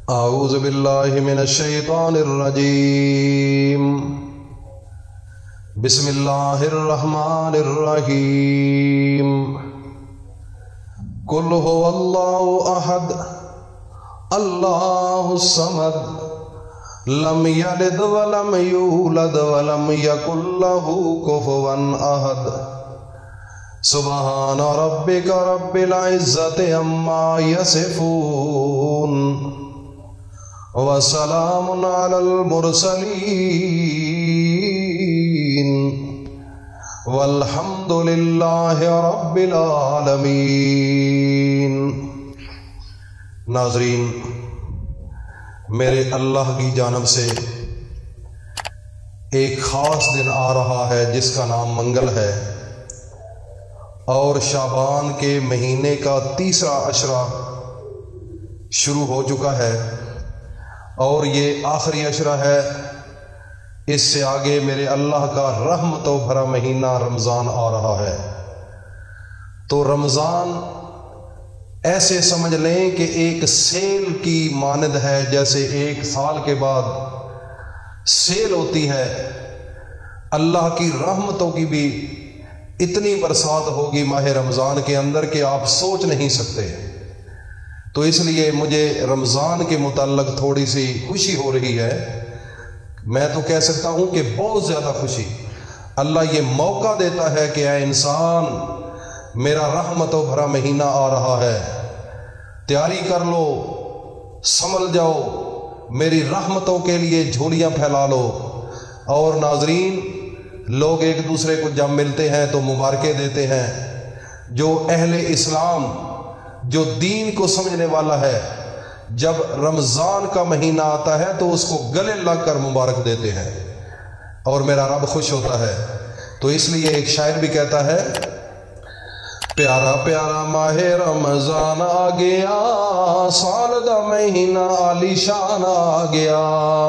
اعوذ باللہ من الشیطان الرجیم بسم اللہ الرحمن الرحیم قل هو اللہ احد اللہ الصمد لم یلد ولم یولد ولم یکن له کفوا احد سبحان ربک رب العزت عما یصفون وسلام علی المرسلین والحمد للہ رب العالمین۔ ناظرین، میرے اللہ کی جانب سے ایک خاص دن آ رہا ہے جس کا نام منگل ہے، اور شعبان کے مہینے کا تیسرا عشرہ شروع ہو چکا ہے، اور یہ آخری عشرہ ہے۔ اس سے آگے میرے اللہ کا رحمتوں بھرا مہینہ رمضان آ رہا ہے۔ تو رمضان ایسے سمجھ لیں کہ ایک سیل کی مانند ہے، جیسے ایک سال کے بعد سیل ہوتی ہے۔ اللہ کی رحمتوں کی بھی اتنی برسات ہوگی ماہ رمضان کے اندر کہ آپ سوچ نہیں سکتے۔ تو اس لیے مجھے رمضان کے متعلق تھوڑی سی خوشی ہو رہی ہے۔ میں تو کہہ سکتا ہوں کہ بہت زیادہ خوشی۔ اللہ یہ موقع دیتا ہے کہ اے انسان، میرا رحمتوں بھرا مہینہ آ رہا ہے، تیاری کر لو، سنبھل جاؤ، میری رحمتوں کے لیے جھولیاں پھیلا لو۔ اور ناظرین، لوگ ایک دوسرے کو جب ملتے ہیں تو مبارکیں دیتے ہیں۔ جو اہل اسلام، جو دین کو سمجھنے والا ہے، جب رمضان کا مہینہ آتا ہے تو اس کو گلے لگ کر مبارک دیتے ہیں، اور میرا رب خوش ہوتا ہے۔ تو اس لیے ایک شاعر بھی کہتا ہے، پیارا پیارا ماہ رمضان آ گیا، سال دا مہینہ عالی شان آ گیا۔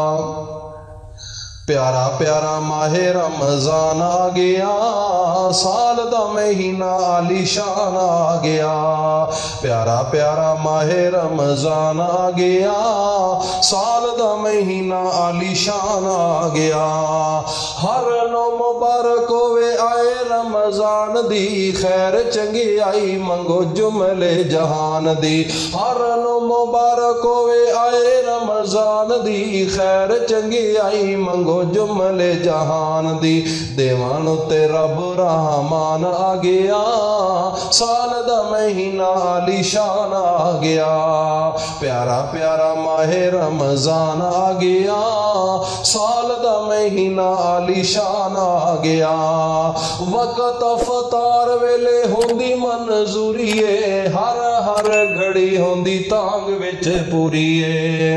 پیارا پیارا ماہ رمضان آ گیا، سال دا مہینہ عالی شان آ گیا۔ پیارا پیارا ماہ رمضان آ گیا، سال دا مہینہ عالی شان آ گیا۔ ہر نو مبارک ہوئے آئے رمضان دی، خیر چنگی آئی منگو جملے جہان دی۔ ہر نو مبارک ہوئے آئے رمضان دی، خیر چنگی آئی منگو جملے جہان دی۔ دیوان تے رب رحمان آ گیا، سال دا مہینہ عالی شان آ گیا۔ پیارا پیارا ماہ رمضان آ گیا، سال دا مہینہ عالی شان آ گیا۔ وقت افطار ویلے ہوندی منظوری ہے، ہر ہر گھڑی ہوندی تانگ وچ پوری ہے۔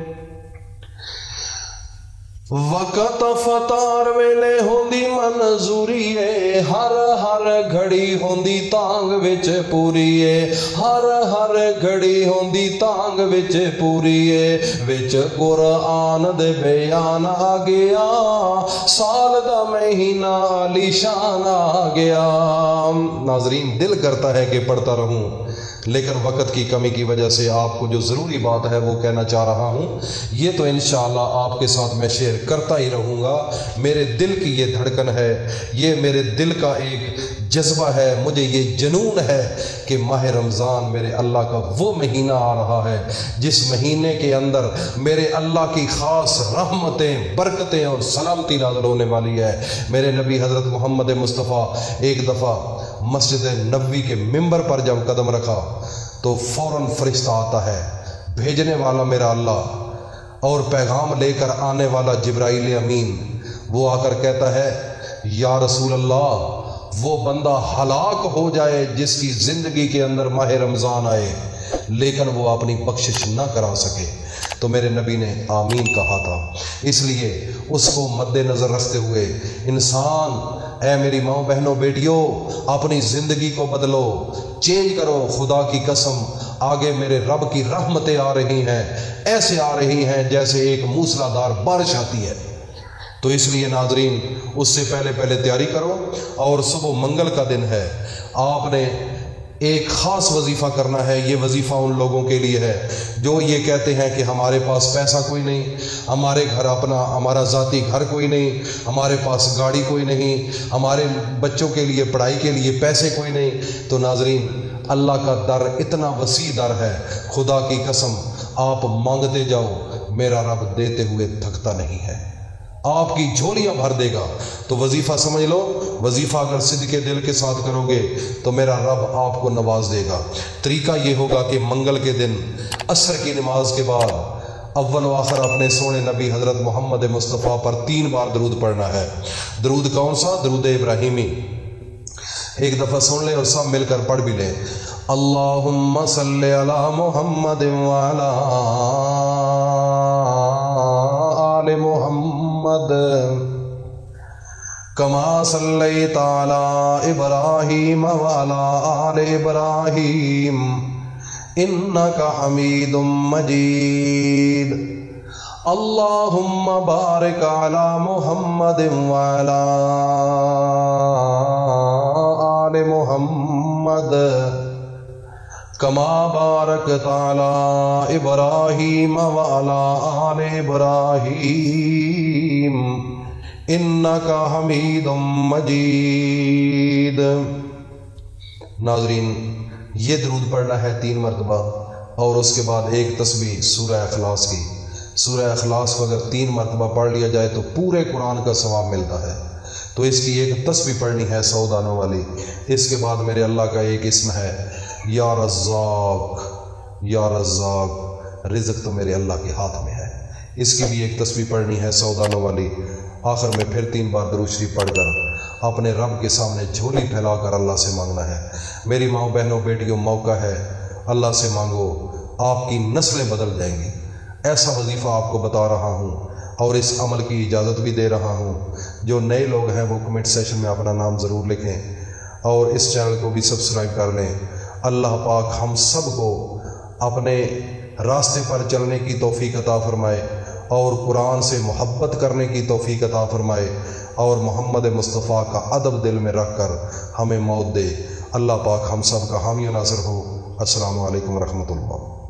وقت افطار ویلے ہوندی منظوری ہے، ہر ہر گھڑی ہوندی تانگ وچ پوری ہے۔ ہر ہر گھڑی ہوندی تانگ وچ پوری ہے۔ وچ قرآن دے بیان آ گیا، سال دا مہینہ عالی شان آ گیا۔ ناظرین، دل کرتا ہے کہ پڑھتا رہوں، لیکن وقت کی کمی کی وجہ سے آپ کو جو ضروری بات ہے وہ کہنا چاہ رہا ہوں۔ یہ تو انشاءاللہ آپ کے ساتھ میں شیئر کرتا ہی رہوں گا۔ میرے دل کی یہ دھڑکن ہے، یہ میرے دل کا ایک جذبہ ہے، مجھے یہ جنون ہے کہ ماہ رمضان میرے اللہ کا وہ مہینہ آ رہا ہے جس مہینے کے اندر میرے اللہ کی خاص رحمتیں، برکتیں اور سلامتی نازل ہونے والی ہے۔ میرے نبی حضرت محمد مصطفیٰ ایک دفعہ مسجد نبوی کے ممبر پر جب قدم رکھا تو فوراً فرشتہ آتا ہے، بھیجنے والا میرا اللہ اور پیغام لے کر آنے والا جبرائیل امین۔ وہ آ کر کہتا ہے، یا رسول اللہ، وہ بندہ ہلاک ہو جائے جس کی زندگی کے اندر ماہ رمضان آئے لیکن وہ اپنی بخشش نہ کرا سکے۔ تو میرے نبی نے آمین کہا تھا۔ اس لیے اس کو مد نظر رکھتے ہوئے انسان، اے میری ماں بہنوں بیٹیوں، اپنی زندگی کو بدلو، چینج کرو۔ خدا کی قسم، آگے میرے رب کی رحمتیں آ رہی ہیں، ایسے آ رہی ہیں جیسے ایک موسلادھار بارش آتی ہے۔ تو اس لیے ناظرین، اس سے پہلے تیاری کرو۔ اور صبح منگل کا دن ہے، آپ نے ایک خاص وظیفہ کرنا ہے. یہ وظیفہ ان لوگوں کے لیے ہے جو یہ کہتے ہیں کہ ہمارے پاس پیسہ کوئی نہیں، ہمارے گھر اپنا ہمارا ذاتی گھر کوئی نہیں، ہمارے پاس گاڑی کوئی نہیں، ہمارے بچوں کے لیے پڑھائی کے لیے پیسے کوئی نہیں. تو ناظرین، اللہ کا در اتنا وسیع در ہے، خدا کی قسم آپ مانگتے جاؤ، میرا رب دیتے ہوئے تھکتا نہیں ہے، آپ کی جھولیاں بھر دے گا. تو وظیفہ سمجھ لو، وظیفہ اگر صدقے دل کے ساتھ کرو گے تو میرا رب آپ کو نواز دے گا. طریقہ یہ ہوگا کہ منگل کے دن عصر کی نماز کے بعد اول و آخر اپنے سونے نبی حضرت محمد مصطفیٰ پر 3 بار درود پڑھنا ہے. درود کون سا؟ درود ابراہیمی. ایک دفعہ سن لیں اور سب مل کر پڑھ بھی لیں. اللہم صلی علی محمد وعلی آل محمد کما صلیت علی ابراہیم وعلی آل ابراہیم انک حمید مجید. اللہم بارک علی محمد وعلی آل محمد کما بارکت علی ابراہیم وعلی آل ابراہیم انک حمید مجید. ناظرین، یہ درود پڑھنا ہے 3 مرتبہ، اور اس کے بعد ایک تسبیح سورہ اخلاص کی. سورہ اخلاص کو اگر 3 مرتبہ پڑھ لیا جائے تو پورے قرآن کا ثواب ملتا ہے. تو اس کی ایک تسبیح پڑھنی ہے 100 دانوں والی. اس کے بعد میرے اللہ کا ایک اسم ہے یا رزاق. یا رزاق، رزق تو میرے اللہ کے ہاتھ میں ہے. اس کی بھی ایک تسبیح پڑھنی ہے 100 دانوں والی. آخر میں پھر 3 بار درود شریف پڑھ کر اپنے رب کے سامنے جھولی پھیلا کر اللہ سے مانگنا ہے. میری ماں بہنوں بیٹیوں، موقع ہے، اللہ سے مانگو، آپ کی نسلیں بدل جائیں گی. ایسا وظیفہ آپ کو بتا رہا ہوں اور اس عمل کی اجازت بھی دے رہا ہوں. جو نئے لوگ ہیں وہ کمنٹ سیشن میں اپنا نام ضرور لکھیں اور اس چینل کو بھی سبسکرائب کر لیں. اللہ پاک ہم سب کو اپنے راستے پر چلنے کی توفیق عطا فرمائے اور قرآن سے محبت کرنے کی توفیق عطا فرمائے اور محمد مصطفیٰ کا ادب دل میں رکھ کر ہمیں موت دے. اللہ پاک ہم سب کا حامی و ناصر ہو. السلام علیکم ورحمۃ اللہ.